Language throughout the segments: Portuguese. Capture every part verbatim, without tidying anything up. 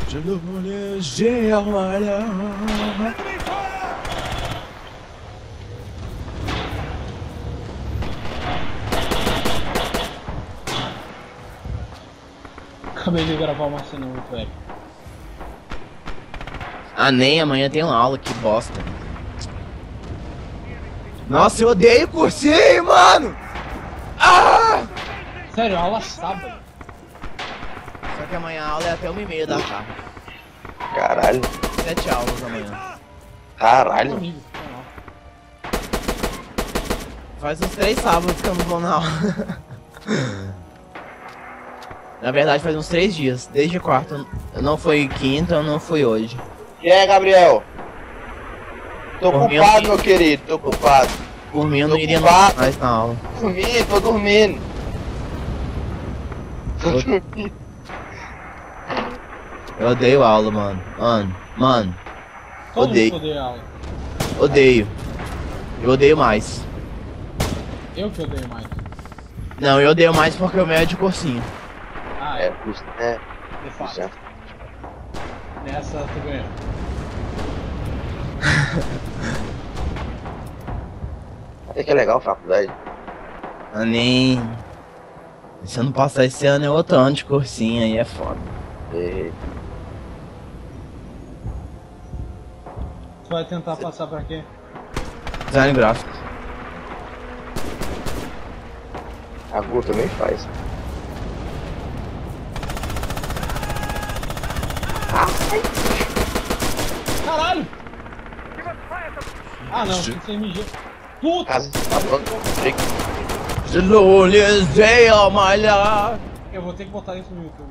Je le voulais, j'ai amalheur. Acabei de gravar uma cena muito épica. Ah, nem amanhã tem uma aula, que bosta. Nossa, eu odeio cursinho, mano! Ah! Sério, aula sábado. Só que amanhã a aula é até uma e meia da tarde. Caralho. Sete aulas amanhã. Caralho. Comigo, foi mal. Faz uns três sábados que eu não vou na aula. Na verdade faz uns três dias, desde quarta. Não foi quinta, não foi hoje. E aí, Gabriel? Tô Por mim, ocupado, eu- meu querido, tô ocupado. Por mim eu não Tô iria ocupado. mais na aula. Dormindo, tô dormindo. Tô Eu- dormindo. Eu odeio aula, mano. Mano, mano, Todo Odeio. mundo odeia aula. odeio. Eu odeio mais. Eu que odeio mais. Não, eu odeio mais porque o meu é de cursinho. Ah, É, é, custa, né? de fato. Já. Nessa tu ganhou. Até que é legal a faculdade. Eu nem... Se eu não passar esse ano é outro ano de cursinho, aí é foda. E... Tu vai tentar passar pra quê? Design gráfico. A Gu também faz. Caralho! Ah não, tem que ser M G. Puta! Casa tá pronto. Chega. Je l'olhei a malhar. Eu vou ter que botar isso no YouTube.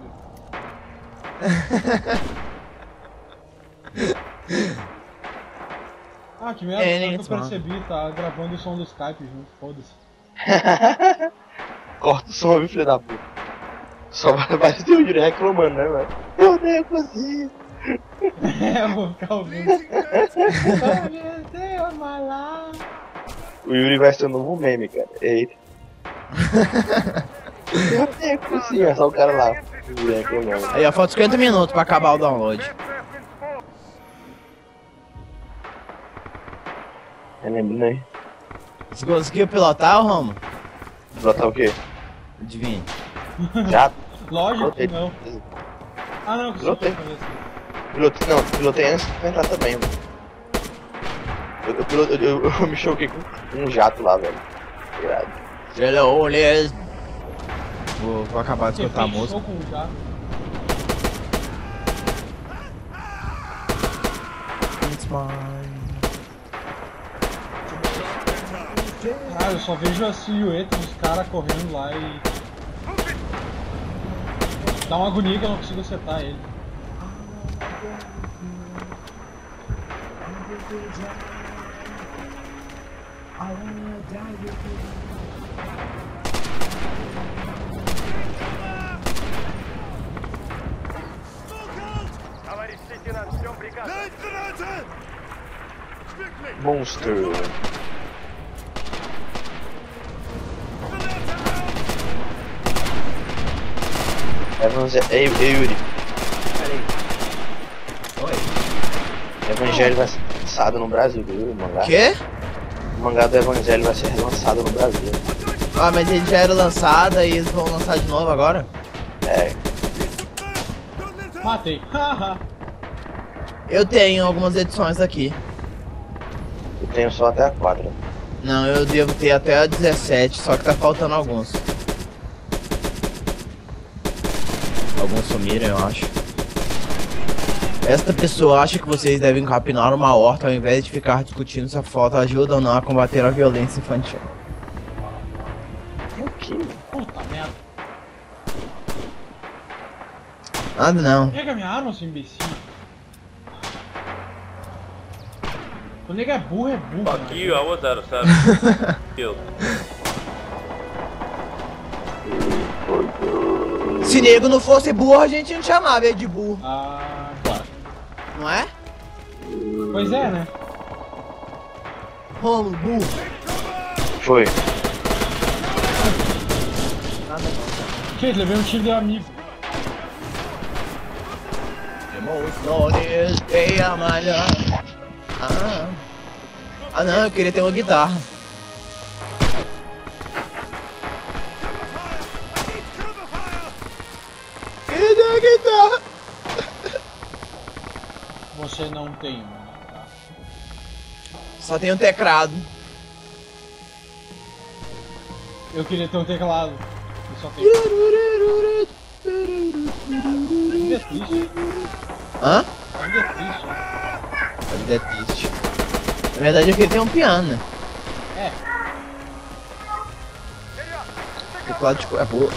Ah, que merda, É, agora nem que eu isso, mano. percebi, tá gravando o som do Skype junto, foda-se. Corta o som, viu, filho da puta? Só vai, vai ter o Yuri reclamando, né, velho? Eu odeio cozinha. É, eu vou ficar ouvindo. O Yuri vai ser o novo meme, cara. Eita. Eu odeio cozinha, só o cara lá. O Yuri reclamando. Aí, ó, falta cinquenta minutos pra acabar o download. É lembrando aí. Você conseguiu pilotar, ô Romo? Botar o quê? Adivinha. Já? Lógico que Pilotei. não. Ah não, que só Pilotei. pra cabeça. Pilotei, não, pilotei antes de entrar também, mano. Eu, eu, piloto- eu, eu, eu me choquei com um jato lá, velho. Irado. Je l'olhei. Vou, vou acabar de Você escutar a fez música. show com o jato. Caralho, eu só vejo a silhueta dos caras correndo lá e... Dá uma agonia que eu não consigo acertar ele. Monster. Evangel... Ei, ei, Yuri. Peraí. Oi. Evangelho vai ser lançado no Brasil, viu? O mangá. Quê? O mangá do Evangelho vai ser lançado no Brasil. Ah, mas ele já era lançado e eles vão lançar de novo agora? É. Matei. Haha. Eu tenho algumas edições aqui. Eu tenho só até a quatro. Não, eu devo ter até a dezessete, só que tá faltando alguns. Alguns sumiram, eu acho. Esta pessoa acha que vocês devem capinar uma horta ao invés de ficar discutindo se a foto ajuda ou não a combater a violência infantil. O que? Puta merda. Nada não. Pega minha arma, seu imbecil. O nego é burro, é burro. Fuck mano. you, I was out of time. Killed. Se nego não fosse burro, a gente não chamava ele de burro, Ah, claro. não é? Pois é, né? Romulo, burro. Foi. Nada não. Gente, levei um tiro de amigo. Meus dones de amanhã. Ah. ah não, eu queria ter uma guitarra. Queria ter uma guitarra. Você não tem uma. Só tem um teclado. Eu queria ter um teclado. Eu só tenho. Ainda é triste. Hã? Ainda é triste. A vida é triste. Na verdade eu queria ter um piano, né? É. Teclado de... É boa.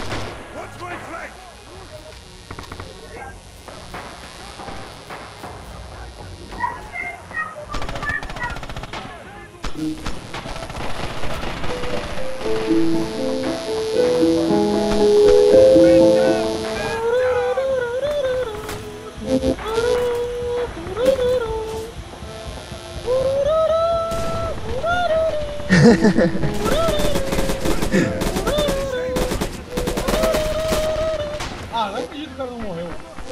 Ah, não acredito que o cara não morreu.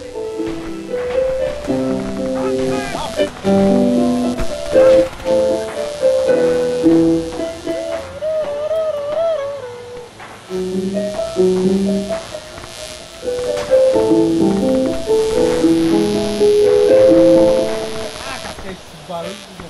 Ah, cacete, esse barulho do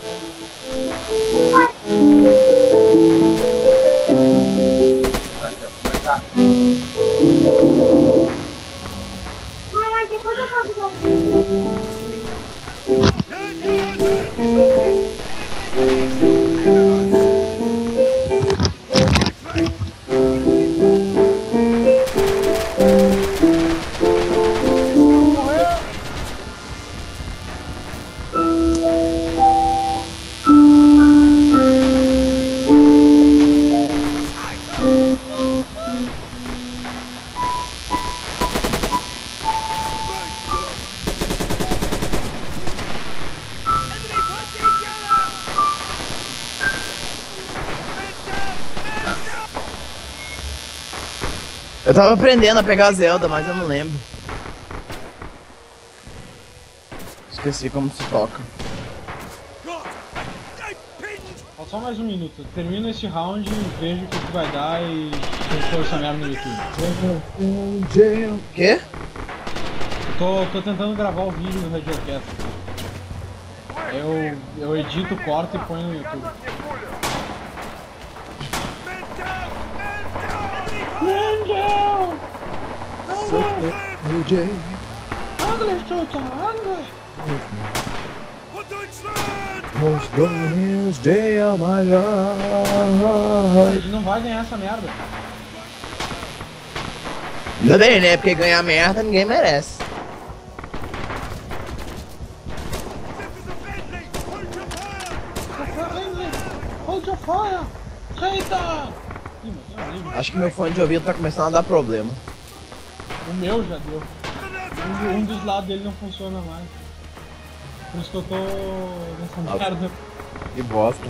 Eu tava aprendendo a pegar Zelda, mas eu não lembro. Esqueci como se toca. Falta só mais um minuto. Termino esse round, vejo o que, que vai dar e eu essa merda no YouTube. Quê? Tô, tô tentando gravar o vídeo do Radio Orquestra. Eu, eu edito, corto e ponho no YouTube. Man down! Angler, Chucha! Angler! Os donos de amanhã. A gente não vai ganhar essa merda. Ainda bem, né? Porque ganhar merda ninguém merece. Hold your fire! Eita! Acho que meu fone de ouvido tá começando a dar problema. O meu já deu. Um, um dos lados dele não funciona mais. Por isso que eu tô nessa merda. Que bosta.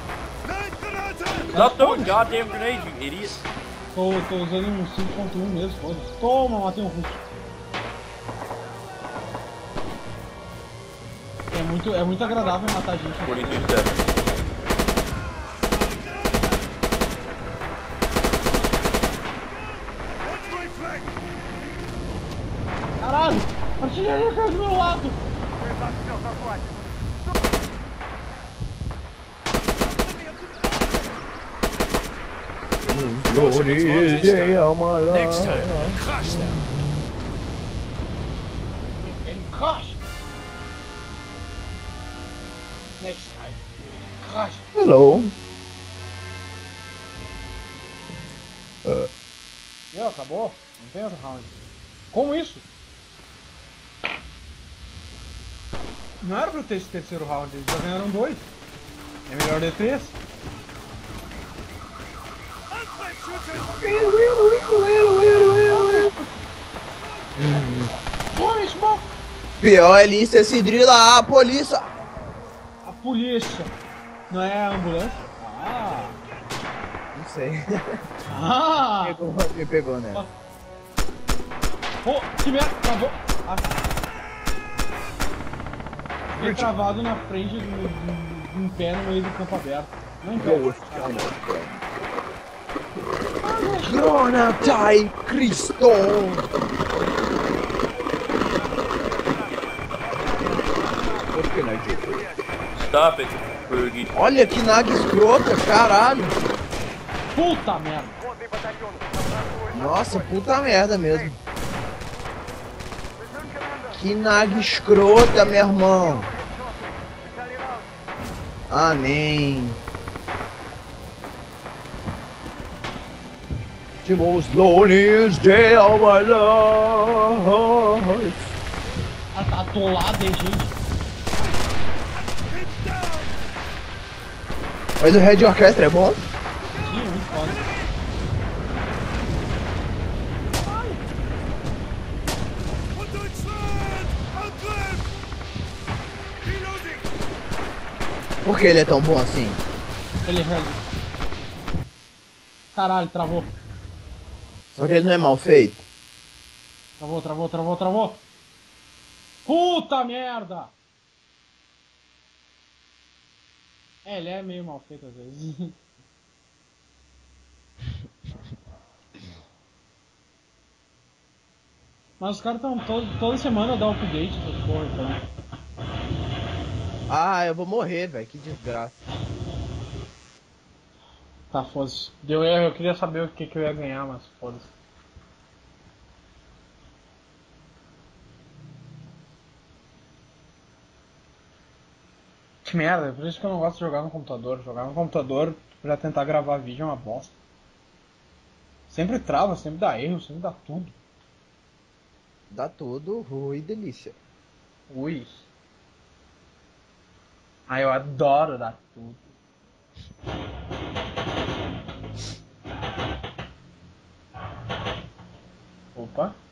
Stop throwing goddamn grenades, you idiot. Tô, tô usando um cinco ponto um mesmo, foda-se. Toma, matei um russo. É muito, é muito agradável matar gente. forty-two seconds. Caralho! Artilharia caiu do meu lado! Next time. Crash! Next time. Crash! Hello. Meu, acabou? Não tem outro round. Como isso? Não era pra eu ter esse terceiro round, eles já ganharam dois. É melhor de três. Toma, smoke! Pior é lista esse drill lá, a polícia. A polícia. Não é a ambulância? Ah! Não sei. Ah! Pegou, me pegou, né? Pô, que merda! Acabou! Ah. Fiquei travado na frente de um pé no meio do campo aberto. Não em pé. Granatei Cristo! Stop it, Boogie. Olha que nag escrota, caralho! Puta merda! Nossa, puta merda mesmo. Que nag escrota, meu irmão. Amém. The most loneliest day of my life. Ela tá atolada, hein, gente? Mas o Red Orchestra é bom? Sim, muito foda. Por que ele é tão bom assim? Ele é. Caralho, travou. Só que ele não é mal feito. Travou, travou, travou, travou. Puta merda! É, ele é meio mal feito às vezes. Mas os caras estão toda semana dá update essas porra, então. Ah, eu vou morrer, velho. Que desgraça. Tá, foda-se. Deu erro, eu queria saber o que, que eu ia ganhar, mas foda-se. Que merda, por isso que eu não gosto de jogar no computador. Jogar no computador pra tentar gravar vídeo é uma bosta. Sempre trava, sempre dá erro, sempre dá tudo. Dá tudo, ui, delícia. Ui. Ah, eu adoro dar tudo. Opa.